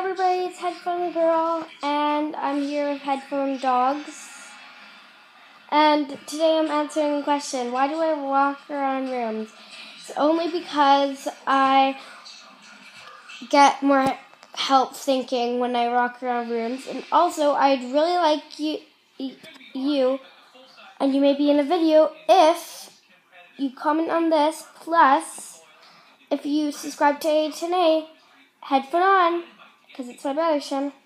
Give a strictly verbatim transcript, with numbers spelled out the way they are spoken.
everybody, it's Headphone Girl, and I'm here with Headphone Dogs. And today I'm answering the question, why do I walk around rooms? It's only because I get more help thinking when I walk around rooms. And also, I'd really like you, you, and you may be in a video, if you comment on this, plus if you subscribe to A ten alters, headphone on, because it's my brother's channel.